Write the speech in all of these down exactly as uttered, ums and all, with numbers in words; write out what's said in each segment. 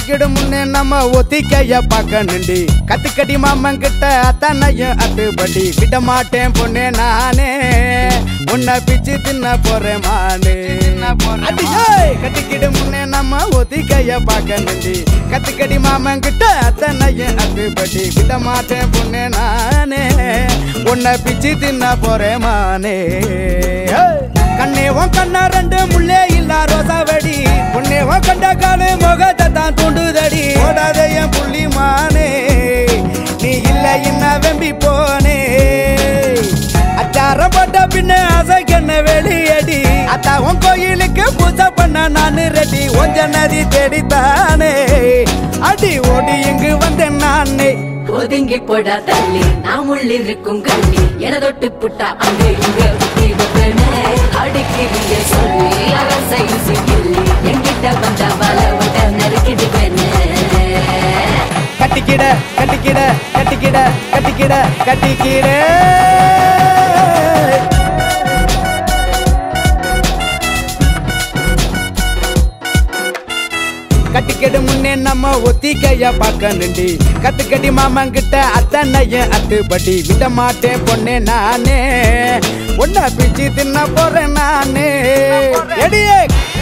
கட்டிக்கிடும் முன்னே நம்ம ஒத்திக்கைய பார்க்க நின்றி கத்துக்கடி மாமன் கிட்ட அத்தனையும் அத்துப்படி விட மாட்டேன் பொண்ணே நானே உன்னை பிச்சு தின்ன போறேன் மானே கட்டிக்கிடும் முன்னே நம்ம ஒத்திக்கைய பார்க்க நின்றி கத்துக்கடி மாமன் கிட்ட அத்தனையும் அத்துப்படி விட மாட்டேன் பொண்ணே நானே உன்னை பிச்சு தின்ன போறேன் மானே கண்ணேவன் கண்ணா ரெண்டு முள்ளே இல்ல ரோசாவடி பொன்னேவன் கண்ட காலு முகத்தை தான் தூண்டுதடி ஓடாத என் புள்ளி மானே நீ இல்ல என்ன வெம்பி போனே அச்சாரம் போட்ட பின்ன அசைக்கண்ண வெளியடி அத்தாவும் கோயிலுக்கு பூஜை பண்ண நானு ரெடி ஒஞ்ச நதி தேடித்தானே அடி ஓடி இங்கு வந்தேன் நானே ஒதுங்கி போடா தள்ளி நாம் உள்ளிருக்கும் கண்ணி என தொட்டு புட்டா அங்க இங்க அடிக்கிறிய சொல்லி அரசை கிள்ளி என்கிட்ட வந்த வல விட நறுக்கிடு கட்டிக்கிட கட்டிக்கிட கட்டிக்கிட கட்டிக்கிட கட்டிக்கிட கட்டிக்கிடு முன்னே நம்ம ஒத்திக்கைய பார்க்க நின்றி கத்துக்கடி மாமன் கிட்ட அத்தனையும் அத்துப்படி விட மாட்டேன் பொண்ணே நானே உன்னை பிச்சு தின்ன போறேன் நானே எடியே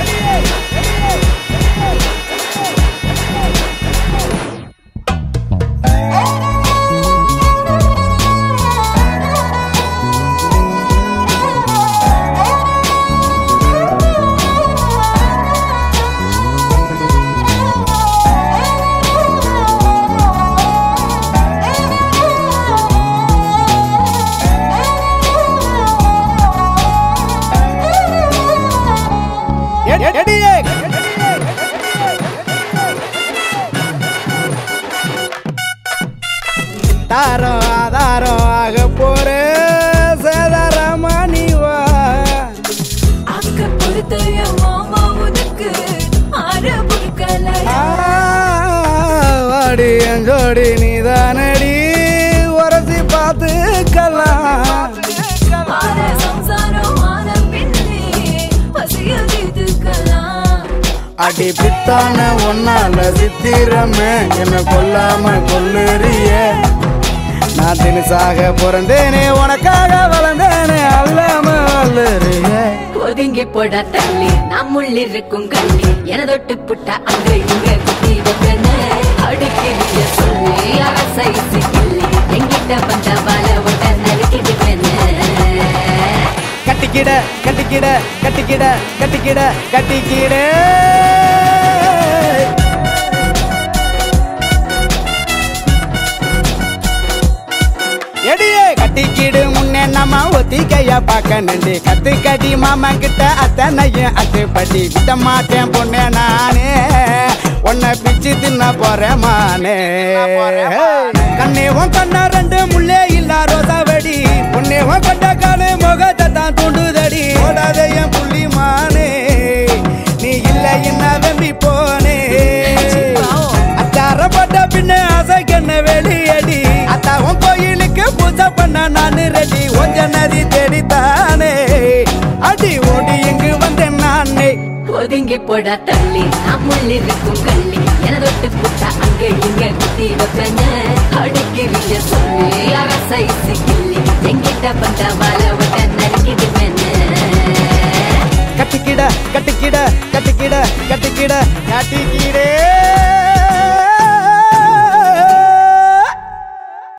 தாரோ ஆதாரோ ஆக போற சேதாரமானிவா அக்க பொறுத்தைய மாமா உனக்கு வாடி அஞ்சோடி நீதானடி உரசி பார்த்துக்கலாம் அடி பித்தான ஒன்னால சித்திரமே என்ன கொல்லாம கொல்லுறிய நான் தினசாக பிறந்தேனே உனக்காக வளர்ந்தேனே அல்லாம வல்லுறிய ஒதுங்கி போட தள்ளி நாம் உள்ளிருக்கும் கண்ணி என தொட்டு புட்டா அங்க இங்க குத்தி வைப்பேன் அடிக்கிறிய சொல்லி அரசை கிள்ளி என்கிட்ட வந்த வல விட நறுக்கிடுவேன் கட்டிக்கிட கட்டிக்கிட கட்டிக்கிட கட்டிக்கிட கட்டிக்கிட எடியே கட்டிக்கிடு முன்னே நம்ம ஒத்திக்கைய பார்க்க நின்று கத்துக்கடி மாமன் கிட்ட அத்தனையும் அத்துப்படி விட மாட்டேன் பொண்ணே நானே உன்னை பிச்சு தின்ன போறேன் மானே கண்ணேவன் கண்ணா ரெண்டு முள்ளே இல்ல ரோசாவடி பொன்னேவன் கண்ட காலு முகத்தை தான் தூண்டுதடி ஓடாத என் புள்ளி மானே நீ இல்ல என்ன வெம்பி போனே அச்சாரம் போட்ட பின்ன அசைக்கண்ண வெளியடி அத்தாவும் கோயிலுக்கு பூஜை பண்ண நானு ரெடி ஒஞ்ச நதி தேடித்தானே அடி ஓடி இங்கு வந்தேன் நானே ஒதுங்கி போடா தள்ளி நாம் உள்ளிருக்கும் கள்ளி என தொட்டு புட்டா அங்க இங்க குத்தி வைப்பேன் அடிக்கிறிய சொல்லி அரசை கிள்ளி என்கிட்ட வந்த வல